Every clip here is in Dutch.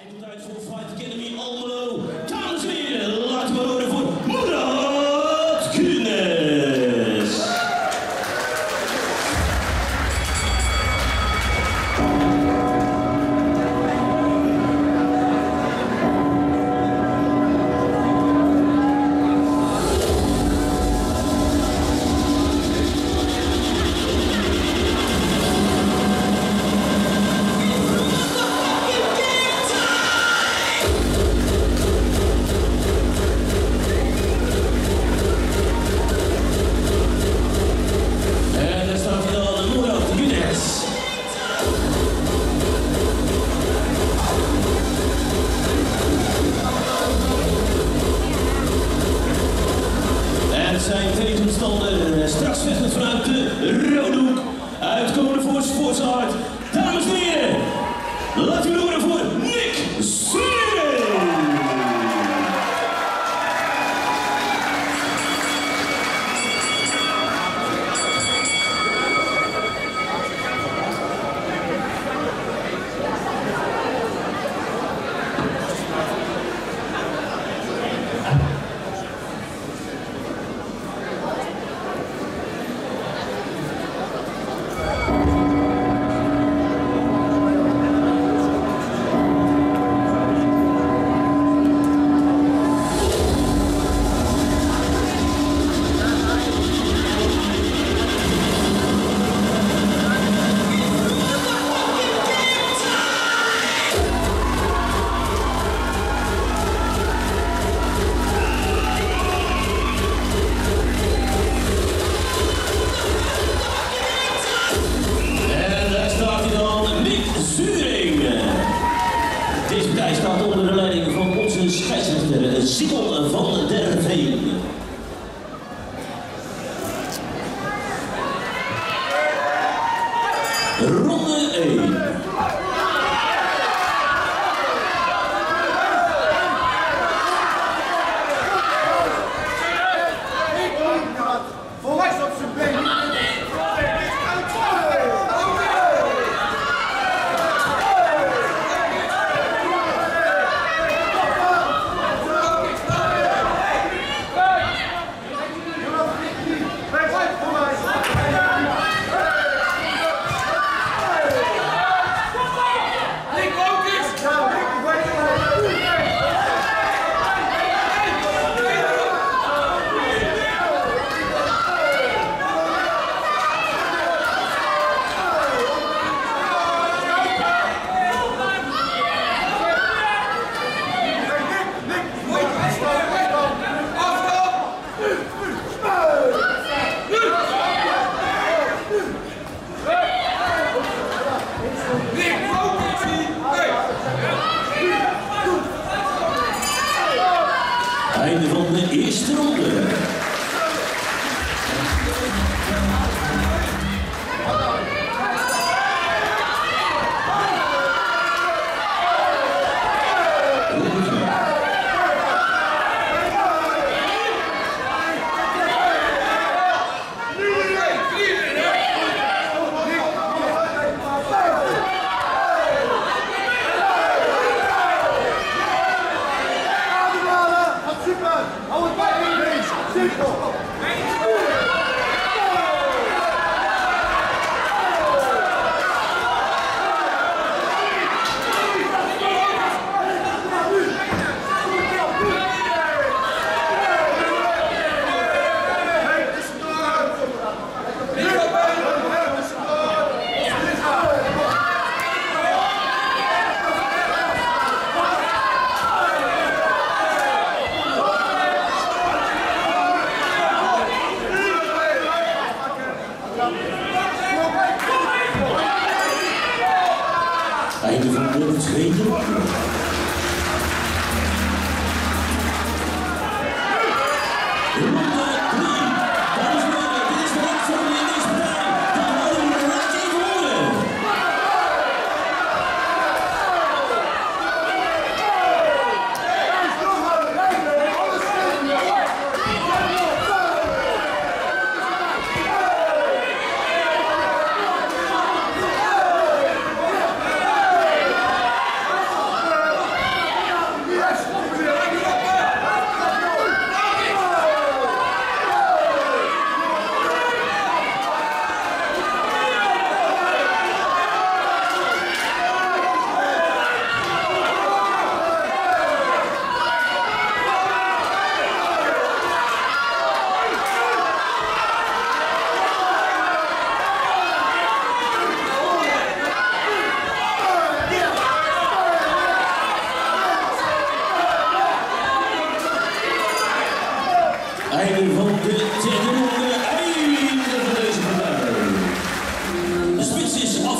Tijd voor Fight Academy Almelo. Dames en heren, laten we horen voor Murat Kunes. Zijn tegenstander straks vechtend vanuit de rode hoek, uitkomende voor Sportshart. Dames en heren, laten we horen voor Nick Zuring. Deze partij staat onder de leiding van onze scheidsrechter Simon van der Veen. Ronde 1. Vooruit op zijn been. Einde van de eerste ronde. Einde van de tweede ronde.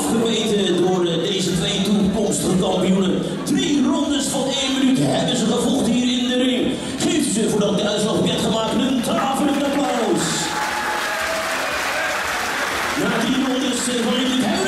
afgemeten door deze twee toekomstige kampioenen. 3 rondes van 1 minuut hebben ze gevochten hier in de ring. Geef ze voordat de uitslag werd gemaakt een daverend applaus. Na 3 rondes van 1 minuut